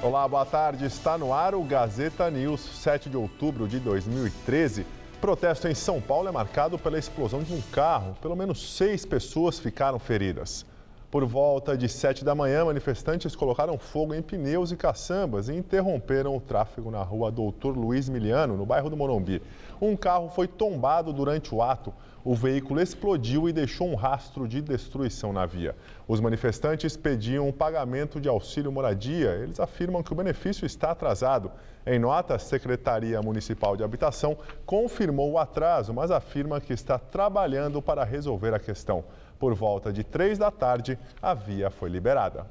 Olá, boa tarde. Está no ar o Gazeta News, 7 de outubro de 2013. Protesto em São Paulo é marcado pela explosão de um carro. Pelo menos 6 pessoas ficaram feridas. Por volta de 7 da manhã, manifestantes colocaram fogo em pneus e caçambas e interromperam o tráfego na rua Doutor Luiz Miliano, no bairro do Morumbi. Um carro foi tombado durante o ato. O veículo explodiu e deixou um rastro de destruição na via. Os manifestantes pediam um pagamento de auxílio moradia. Eles afirmam que o benefício está atrasado. Em nota, a Secretaria Municipal de Habitação confirmou o atraso, mas afirma que está trabalhando para resolver a questão. Por volta de 3 da tarde, a via foi liberada.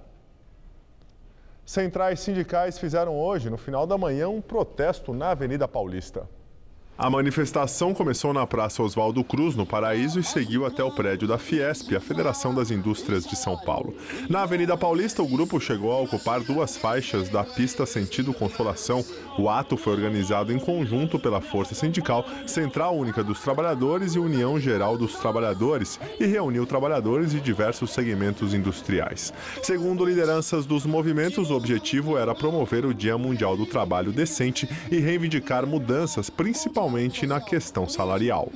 Centrais sindicais fizeram hoje, no final da manhã, um protesto na Avenida Paulista. A manifestação começou na Praça Oswaldo Cruz, no Paraíso, e seguiu até o prédio da Fiesp, a Federação das Indústrias de São Paulo. Na Avenida Paulista, o grupo chegou a ocupar 2 faixas da pista sentido Consolação. O ato foi organizado em conjunto pela Força Sindical, Central Única dos Trabalhadores e União Geral dos Trabalhadores e reuniu trabalhadores de diversos segmentos industriais. Segundo lideranças dos movimentos, o objetivo era promover o Dia Mundial do Trabalho Decente e reivindicar mudanças, principalmente na questão salarial.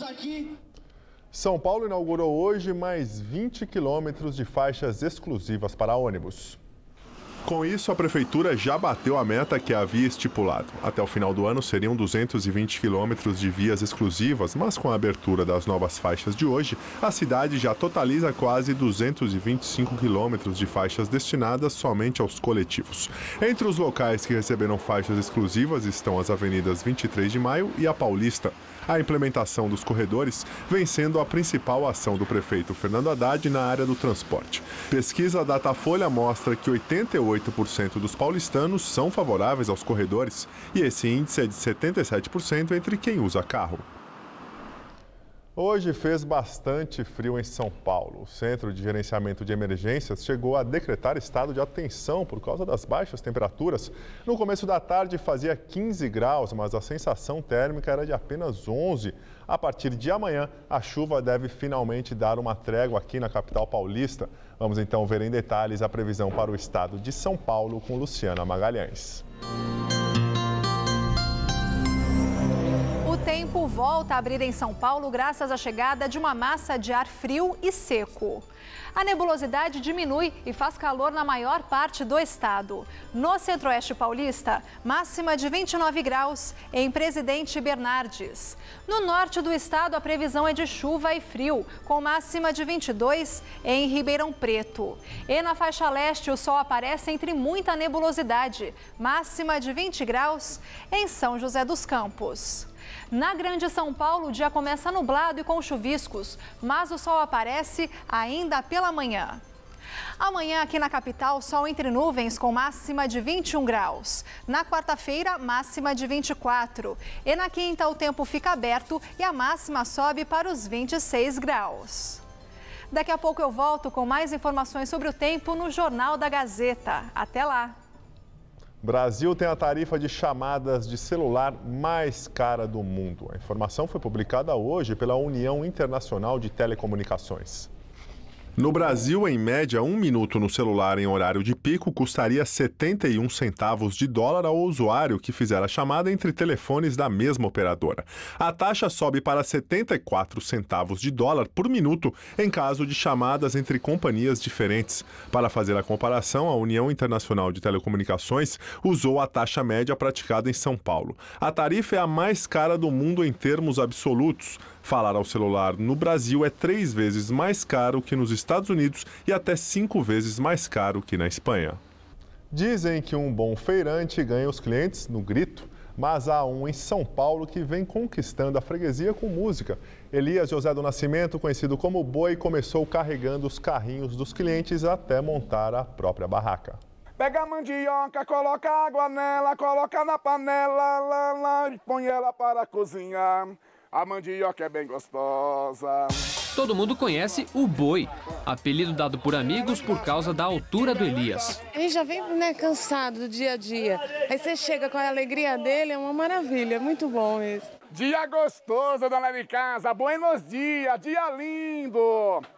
São Paulo inaugurou hoje mais 20 quilômetros de faixas exclusivas para ônibus. Com isso, a Prefeitura já bateu a meta que havia estipulado. Até o final do ano seriam 220 quilômetros de vias exclusivas, mas com a abertura das novas faixas de hoje, a cidade já totaliza quase 225 quilômetros de faixas destinadas somente aos coletivos. Entre os locais que receberam faixas exclusivas estão as avenidas 23 de Maio e a Paulista. A implementação dos corredores vem sendo a principal ação do prefeito Fernando Haddad na área do transporte. Pesquisa Datafolha mostra que 88% dos paulistanos são favoráveis aos corredores e esse índice é de 77% entre quem usa carro. Hoje fez bastante frio em São Paulo. O Centro de Gerenciamento de Emergências chegou a decretar estado de atenção por causa das baixas temperaturas. No começo da tarde fazia 15 graus, mas a sensação térmica era de apenas 11. A partir de amanhã, a chuva deve finalmente dar uma trégua aqui na capital paulista. Vamos então ver em detalhes a previsão para o estado de São Paulo com Luciana Magalhães. O tempo volta a abrir em São Paulo graças à chegada de uma massa de ar frio e seco. A nebulosidade diminui e faz calor na maior parte do estado. No centro-oeste paulista, máxima de 29 graus em Presidente Bernardes. No norte do estado, a previsão é de chuva e frio, com máxima de 22 em Ribeirão Preto. E na faixa leste, o sol aparece entre muita nebulosidade, máxima de 20 graus em São José dos Campos. Na Grande São Paulo, o dia começa nublado e com chuviscos, mas o sol aparece ainda pela manhã. Amanhã, aqui na capital, sol entre nuvens com máxima de 21 graus. Na quarta-feira, máxima de 24. E na quinta, o tempo fica aberto e a máxima sobe para os 26 graus. Daqui a pouco eu volto com mais informações sobre o tempo no Jornal da Gazeta. Até lá! Brasil tem a tarifa de chamadas de celular mais cara do mundo. A informação foi publicada hoje pela União Internacional de Telecomunicações. No Brasil, em média, 1 minuto no celular em horário de pico custaria 71 centavos de dólar ao usuário que fizer a chamada entre telefones da mesma operadora. A taxa sobe para 74 centavos de dólar por minuto em caso de chamadas entre companhias diferentes. Para fazer a comparação, a União Internacional de Telecomunicações usou a taxa média praticada em São Paulo. A tarifa é a mais cara do mundo em termos absolutos. Falar ao celular no Brasil é 3 vezes mais caro que nos Estados Unidos e até 5 vezes mais caro que na Espanha. Dizem que um bom feirante ganha os clientes no grito, mas há um em São Paulo que vem conquistando a freguesia com música. Elias José do Nascimento, conhecido como Boi, começou carregando os carrinhos dos clientes até montar a própria barraca. Pega a mandioca, coloca água nela, coloca na panela, e põe ela para cozinhar. A mandioca é bem gostosa. Todo mundo conhece o Boi, apelido dado por amigos por causa da altura do Elias. A gente já vem, cansado do dia a dia. Aí você chega com a alegria dele, é uma maravilha, é muito bom isso. Dia gostoso, dona de casa, buenos dias, dia lindo.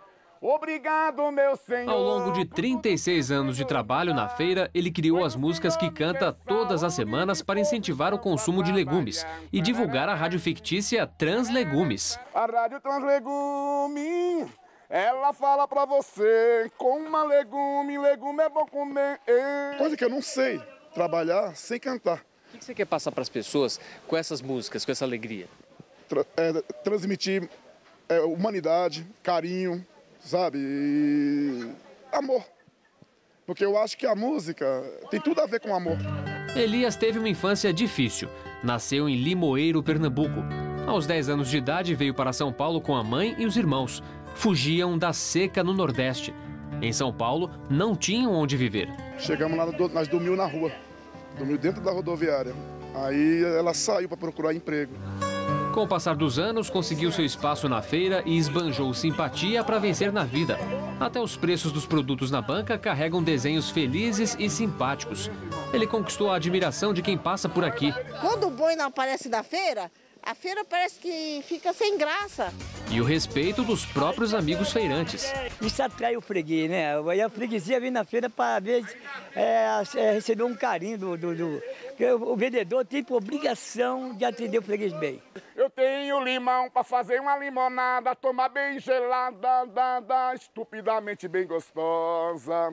Obrigado, meu Senhor. Ao longo de 36 anos de trabalho na feira, ele criou as músicas que canta todas as semanas para incentivar o consumo de legumes e divulgar a rádio fictícia Translegumes. A rádio Translegume, ela fala pra você, com uma legume é bom comer. Coisa que eu não sei trabalhar sem cantar. O que você quer passar para as pessoas com essas músicas, com essa alegria? Transmitir humanidade, carinho, sabe? E amor. Porque eu acho que a música tem tudo a ver com amor. Elias teve uma infância difícil. Nasceu em Limoeiro, Pernambuco. Aos 10 anos de idade veio para São Paulo com a mãe e os irmãos. Fugiam da seca no Nordeste. Em São Paulo, não tinham onde viver. Chegamos lá, nós dormimos na rua. Dormiu dentro da rodoviária. Aí ela saiu para procurar emprego. Com o passar dos anos, conseguiu seu espaço na feira e esbanjou simpatia para vencer na vida. Até os preços dos produtos na banca carregam desenhos felizes e simpáticos. Ele conquistou a admiração de quem passa por aqui. Quando o boi não aparece da feira, a feira parece que fica sem graça. E o respeito dos próprios amigos feirantes. Isso atrai o freguês, né? E a freguesia vem na feira para receber um carinho o vendedor tem por obrigação de atender o freguês bem. Eu tenho limão para fazer uma limonada, tomar bem gelada, estupidamente bem gostosa.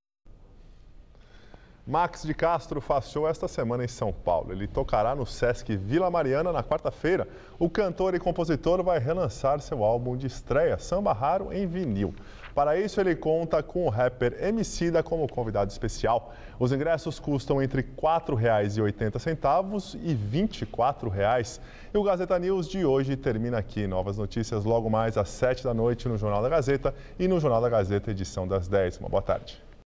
Max de Castro faz show esta semana em São Paulo. Ele tocará no Sesc Vila Mariana na quarta-feira. O cantor e compositor vai relançar seu álbum de estreia, Samba Raro, em vinil. Para isso, ele conta com o rapper Emicida como convidado especial. Os ingressos custam entre R$ 4,80 e R$ 24,00. E o Gazeta News de hoje termina aqui. Novas notícias logo mais às 7 da noite no Jornal da Gazeta e no Jornal da Gazeta, edição das 10. Uma boa tarde.